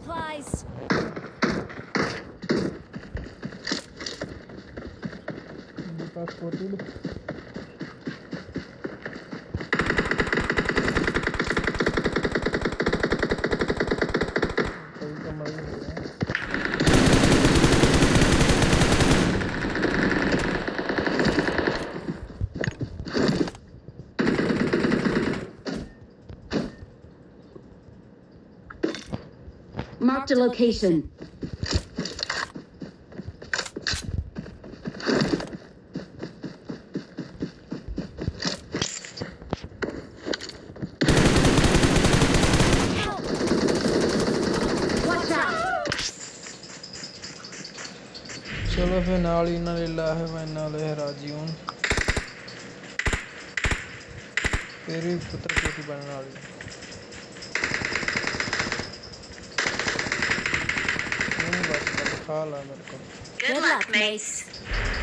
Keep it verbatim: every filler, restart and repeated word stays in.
supplies. Pass forty Marked a location. चलो फिर नाल इन्ना लिल्लाह व इन्ना इलैहि राजिऊन तेरी पुत्र कोठी बनने वाली नहीं बस खा ला मेरे को Good luck, mates.